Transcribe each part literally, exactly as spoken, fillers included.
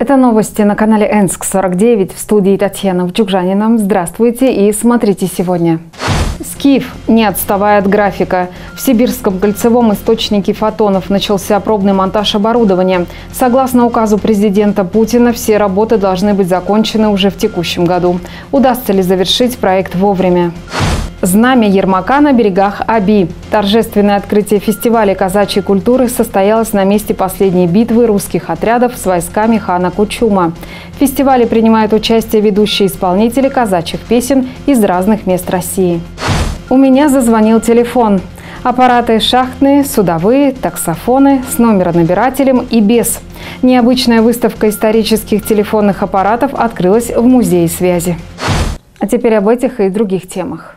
Это новости на канале Энск сорок девять. В студии Татьяна Вчукжанина. Здравствуйте и смотрите сегодня. Скиф, не отставая от графика. В Сибирском кольцевом источнике фотонов начался пробный монтаж оборудования. Согласно указу президента Путина, все работы должны быть закончены уже в текущем году. Удастся ли завершить проект вовремя? Знамя Ермака на берегах Аби. Торжественное открытие фестиваля казачьей культуры состоялось на месте последней битвы русских отрядов с войсками хана Кучума. В фестивале принимают участие ведущие исполнители казачьих песен из разных мест России. У меня зазвонил телефон. Аппараты шахтные, судовые, таксофоны с номеронабирателем и без. Необычная выставка исторических телефонных аппаратов открылась в Музее связи. А теперь об этих и других темах.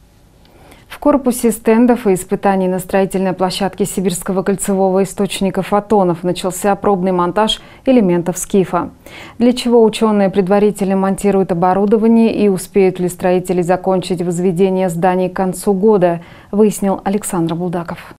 В корпусе стендов и испытаний на строительной площадке Сибирского кольцевого источника фотонов начался пробный монтаж элементов скифа. Для чего ученые предварительно монтируют оборудование и успеют ли строители закончить возведение зданий к концу года, выяснил Александр Булдаков.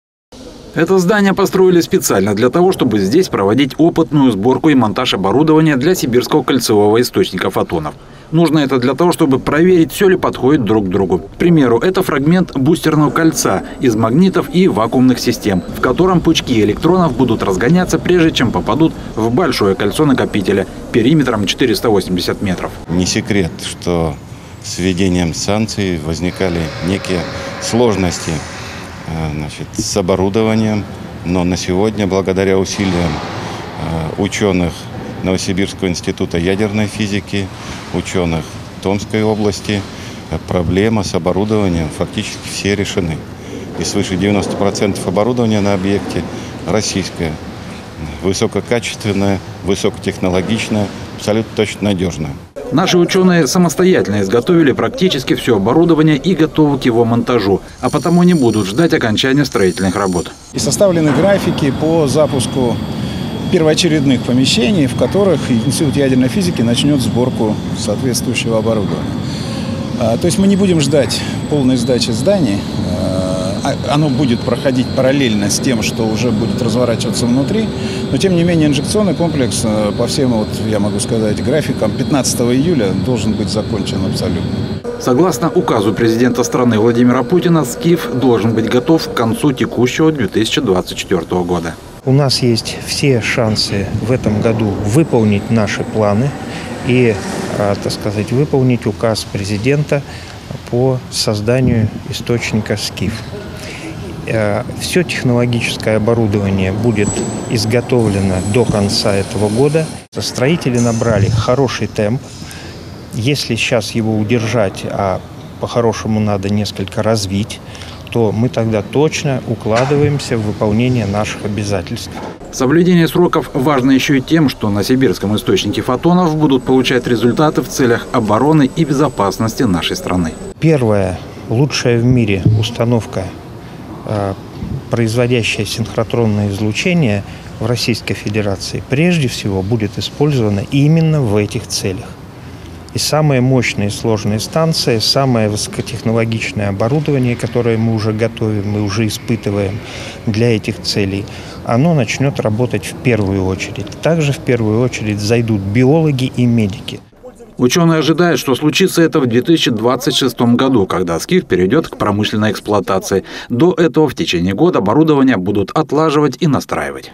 Это здание построили специально для того, чтобы здесь проводить опытную сборку и монтаж оборудования для Сибирского кольцевого источника фотонов. Нужно это для того, чтобы проверить, все ли подходит друг к другу. К примеру, это фрагмент бустерного кольца из магнитов и вакуумных систем, в котором пучки электронов будут разгоняться, прежде чем попадут в большое кольцо накопителя периметром четыреста восемьдесят метров. Не секрет, что с введением санкций возникали некие сложности, значит, с оборудованием, но на сегодня, благодаря усилиям ученых Новосибирского института ядерной физики, ученых Томской области, проблема с оборудованием фактически все решены. И свыше девяноста процентов оборудования на объекте российское, высококачественное, высокотехнологичное, абсолютно точно надежное. Наши ученые самостоятельно изготовили практически все оборудование и готовы к его монтажу, а потому не будут ждать окончания строительных работ. И составлены графики по запуску первоочередных помещений, в которых Институт ядерной физики начнет сборку соответствующего оборудования. То есть мы не будем ждать полной сдачи зданий. Оно будет проходить параллельно с тем, что уже будет разворачиваться внутри. Но, тем не менее, инжекционный комплекс по всем, вот, я могу сказать, графикам пятнадцатого июля должен быть закончен абсолютно. Согласно указу президента страны Владимира Путина, скиф должен быть готов к концу текущего две тысячи двадцать четвёртого года. У нас есть все шансы в этом году выполнить наши планы и, так сказать, выполнить указ президента по созданию источника скиф. Все технологическое оборудование будет изготовлено до конца этого года. Строители набрали хороший темп. Если сейчас его удержать, а по-хорошему надо несколько развить, то мы тогда точно укладываемся в выполнение наших обязательств. Соблюдение сроков важно еще и тем, что на Сибирском источнике фотонов будут получать результаты в целях обороны и безопасности нашей страны. Первая лучшая в мире установка, производящая синхротронное излучение в Российской Федерации, прежде всего будет использована именно в этих целях. И самые мощные и сложные станции, самое высокотехнологичное оборудование, которое мы уже готовим, мы уже испытываем для этих целей, оно начнет работать в первую очередь. Также в первую очередь зайдут биологи и медики. Ученые ожидают, что случится это в две тысячи двадцать шестом году, когда скиф перейдет к промышленной эксплуатации. До этого в течение года оборудование будут отлаживать и настраивать.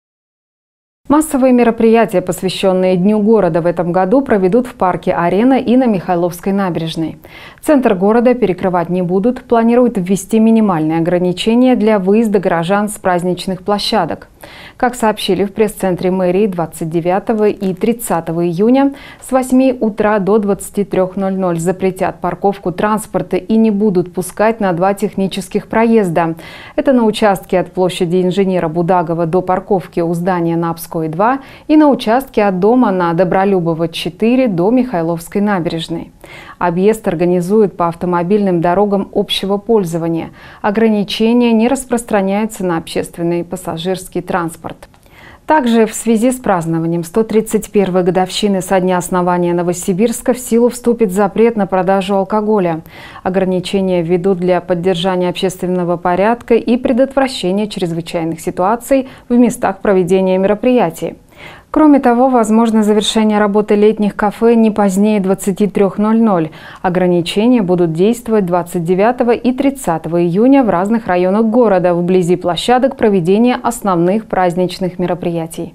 Массовые мероприятия, посвященные Дню города, в этом году проведут в парке «Арена» и на Михайловской набережной. Центр города перекрывать не будут, планируют ввести минимальные ограничения для выезда горожан с праздничных площадок. Как сообщили в пресс-центре мэрии, двадцать девятого и тридцатого июня с восьми утра до двадцати трёх ноль-ноль запретят парковку транспорта и не будут пускать на два технических проезда. Это на участке от площади инженера Будагова до парковки у здания Напской два и на участке от дома на Добролюбова четыре до Михайловской набережной. Объезд организуют по автомобильным дорогам общего пользования. Ограничения не распространяются на общественный и пассажирский транспорт. Также в связи с празднованием сто тридцать первой годовщины со дня основания Новосибирска в силу вступит запрет на продажу алкоголя. Ограничения введут для поддержания общественного порядка и предотвращения чрезвычайных ситуаций в местах проведения мероприятий. Кроме того, возможно завершение работы летних кафе не позднее двадцати трёх ноль-ноль. Ограничения будут действовать двадцать девятого и тридцатого июня в разных районах города, вблизи площадок проведения основных праздничных мероприятий.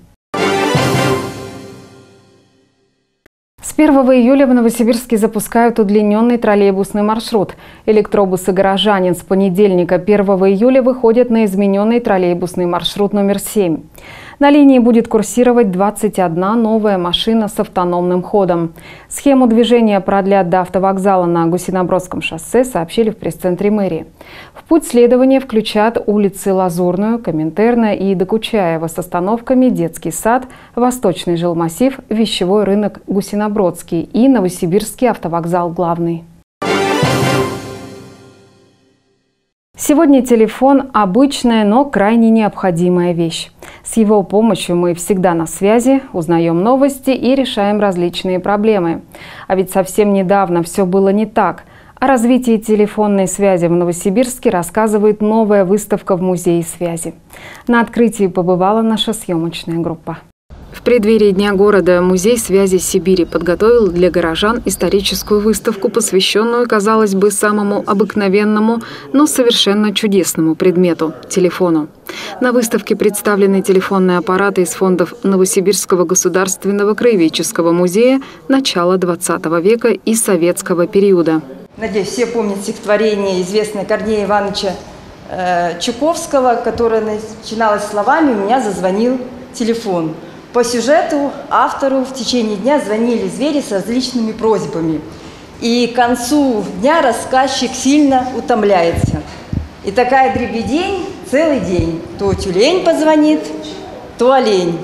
С первого июля в Новосибирске запускают удлиненный троллейбусный маршрут. Электробусы «Горожанин» с понедельника первого июля выходят на измененный троллейбусный маршрут номер семь. На линии будет курсировать двадцать одна новая машина с автономным ходом. Схему движения продлят до автовокзала на Гусинобродском шоссе, сообщили в пресс-центре мэрии. В путь следования включат улицы Лазурную, Коминтерна и Докучаева с остановками Детский сад, Восточный жилмассив, Вещевой рынок Гусинобродский и Новосибирский автовокзал Главный. Сегодня телефон – обычная, но крайне необходимая вещь. С его помощью мы всегда на связи, узнаем новости и решаем различные проблемы. А ведь совсем недавно все было не так. О развитии телефонной связи в Новосибирске рассказывает новая выставка в Музее связи. На открытии побывала наша съемочная группа. В преддверии Дня города Музей связи Сибири подготовил для горожан историческую выставку, посвященную, казалось бы, самому обыкновенному, но совершенно чудесному предмету – телефону. На выставке представлены телефонные аппараты из фондов Новосибирского государственного краеведческого музея начала двадцатого века и советского периода. Надеюсь, все помнят стихотворение известное Корнея Ивановича э, Чуковского, которое начиналось словами «У меня зазвонил телефон». По сюжету автору в течение дня звонили звери с различными просьбами. И к концу дня рассказчик сильно утомляется. И такая дребедень целый день. То тюлень позвонит, то олень.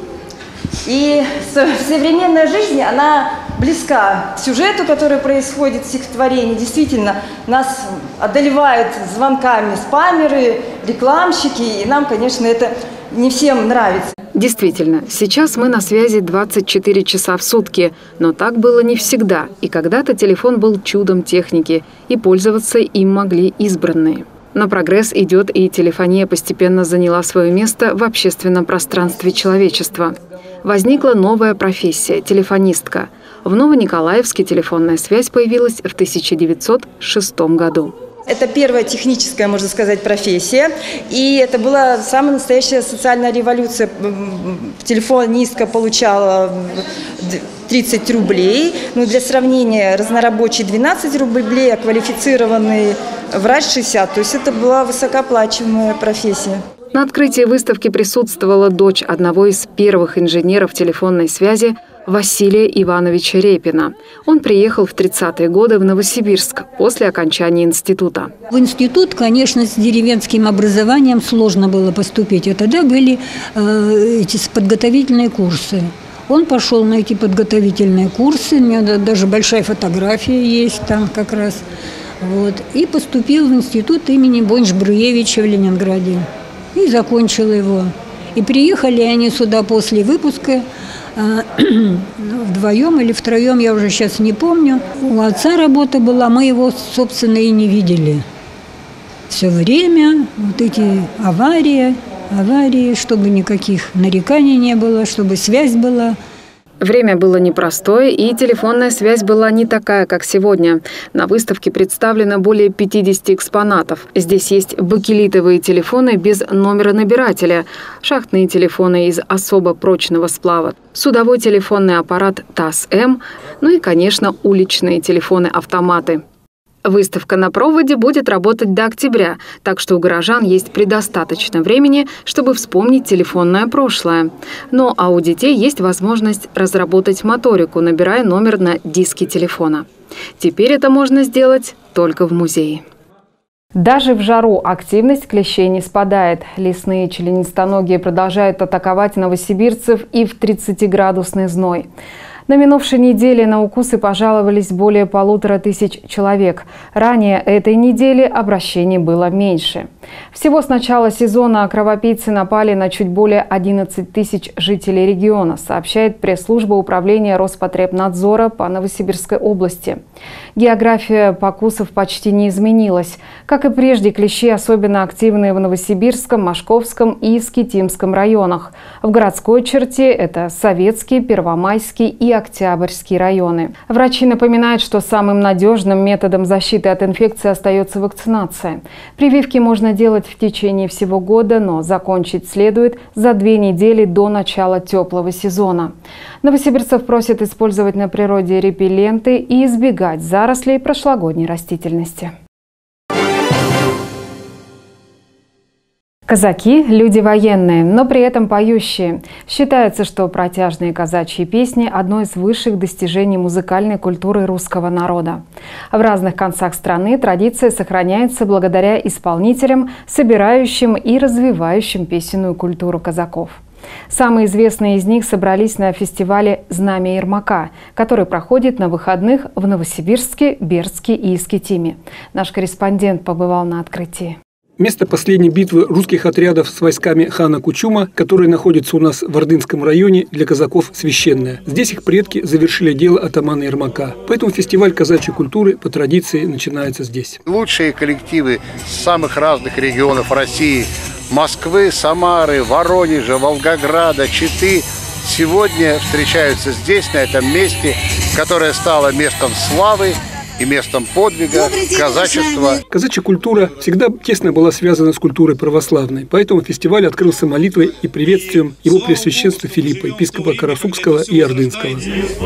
И современная жизнь, она близка к сюжету, который происходит в стихотворении. Действительно, нас одолевают звонками спамеры, рекламщики, и нам, конечно, это не всем нравится. Действительно, сейчас мы на связи двадцать четыре часа в сутки, но так было не всегда, и когда-то телефон был чудом техники, и пользоваться им могли избранные. Но прогресс идет, и телефония постепенно заняла свое место в общественном пространстве человечества. Возникла новая профессия – телефонистка. В Новониколаевске телефонная связь появилась в тысяча девятьсот шестом году. Это первая техническая, можно сказать, профессия. И это была самая настоящая социальная революция. Телефонистка получала тридцать рублей. Ну, для сравнения, разнорабочий двенадцать рублей, а квалифицированный врач шестьдесят. То есть это была высокооплачиваемая профессия. На открытии выставки присутствовала дочь одного из первых инженеров телефонной связи Василия Ивановича Репина. Он приехал в тридцатые годы в Новосибирск после окончания института. В институт, конечно, с деревенским образованием сложно было поступить. А тогда были э, эти подготовительные курсы. Он пошел на эти подготовительные курсы, у меня даже большая фотография есть там как раз. Вот, и поступил в институт имени Бонч-Бруевича в Ленинграде. И закончил его. И приехали они сюда после выпуска, вдвоем или втроем, я уже сейчас не помню. У отца работа была, мы его, собственно, и не видели. Все время вот эти аварии, аварии, чтобы никаких нареканий не было, чтобы связь была. Время было непростое, и телефонная связь была не такая, как сегодня. На выставке представлено более пятидесяти экспонатов. Здесь есть бакелитовые телефоны без номера набирателя, шахтные телефоны из особо прочного сплава, судовой телефонный аппарат ТАСС-М, ну и, конечно, уличные телефоны-автоматы. Выставка на проводе будет работать до октября, так что у горожан есть предостаточно времени, чтобы вспомнить телефонное прошлое. Ну а у детей есть возможность разработать моторику, набирая номер на диске телефона. Теперь это можно сделать только в музее. Даже в жару активность клещей не спадает. Лесные членистоногие продолжают атаковать новосибирцев и в тридцатиградусный зной. На минувшей неделе на укусы пожаловались более полутора тысяч человек. Ранее этой недели обращений было меньше. Всего с начала сезона кровопийцы напали на чуть более одиннадцати тысяч жителей региона, сообщает пресс-служба управления Роспотребнадзора по Новосибирской области. География покусов почти не изменилась. Как и прежде, клещи особенно активны в Новосибирском, Мошковском и Искитимском районах. В городской черте это Советский, Первомайский и Октябрьский районы. Врачи напоминают, что самым надежным методом защиты от инфекции остается вакцинация. Прививки можно делать в течение всего года, но закончить следует за две недели до начала теплого сезона. Новосибирцев просят использовать на природе репелленты и избегать зарослей прошлогодней растительности. Казаки – люди военные, но при этом поющие. Считается, что протяжные казачьи песни – одно из высших достижений музыкальной культуры русского народа. В разных концах страны традиция сохраняется благодаря исполнителям, собирающим и развивающим песенную культуру казаков. Самые известные из них собрались на фестивале «Знамя Ермака», который проходит на выходных в Новосибирске, Бердске и Искитиме. Наш корреспондент побывал на открытии. Место последней битвы русских отрядов с войсками хана Кучума, которые находятся у нас в Ордынском районе, для казаков священное. Здесь их предки завершили дело атамана Ермака. Поэтому фестиваль казачьей культуры по традиции начинается здесь. Лучшие коллективы с самых разных регионов России – Москвы, Самары, Воронежа, Волгограда, Читы – сегодня встречаются здесь, на этом месте, которое стало местом славы и местом подвига, казачества. Казачья культура всегда тесно была связана с культурой православной, поэтому фестиваль открылся молитвой и приветствием его Преосвященства Филиппа, епископа Карасукского и Ордынского.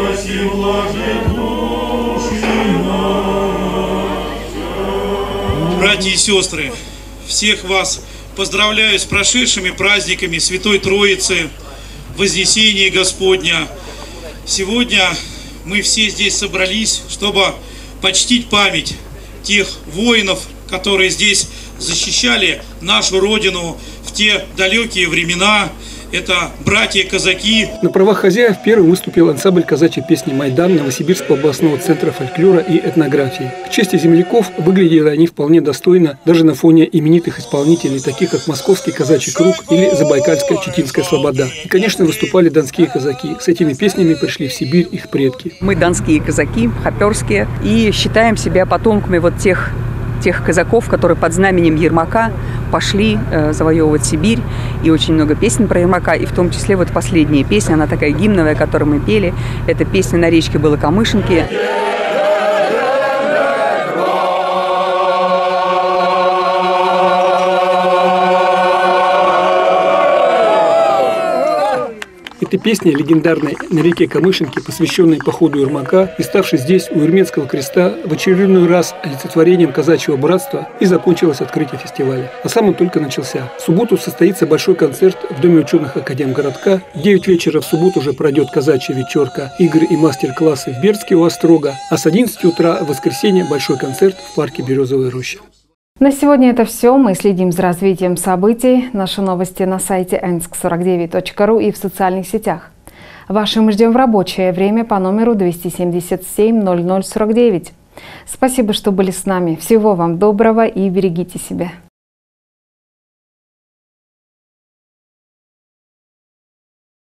Братья и сестры, всех вас поздравляю с прошедшими праздниками Святой Троицы, Вознесения Господня. Сегодня мы все здесь собрались, чтобы почтить память тех воинов, которые здесь защищали нашу Родину в те далекие времена. Это братья-казаки. На правах хозяев первым выступил ансамбль казачьей песни «Майдан» Новосибирского областного центра фольклора и этнографии. К чести земляков выглядели они вполне достойно даже на фоне именитых исполнителей, таких как Московский казачий круг или Забайкальская Читинская слобода. И, конечно, выступали донские казаки. С этими песнями пришли в Сибирь их предки. Мы донские казаки, хоперские, и считаем себя потомками вот тех тех казаков, которые под знаменем Ермака пошли э, завоевывать Сибирь. И очень много песен про Ермака, и в том числе вот последняя песня, она такая гимновая, которую мы пели. Это песня «На речке было камышинки». Эта песня легендарной «На реке Камышинки», посвященной походу Ермака и ставшей здесь у Ермецкого креста в очередной раз олицетворением казачьего братства, и закончилось открытие фестиваля. А сам он только начался. В субботу состоится большой концерт в Доме ученых Академгородка. В девять вечера в субботу уже пройдет казачья вечерка, игры и мастер-классы в Бердске у Острога, а с одиннадцати утра в воскресенье большой концерт в парке Березовая роща. На сегодня это все. Мы следим за развитием событий. Наши новости на сайте энск сорок девять точка ру и в социальных сетях. Ваши мы ждем в рабочее время по номеру двести семьдесят семь ноль ноль сорок девять. Спасибо, что были с нами. Всего вам доброго и берегите себя.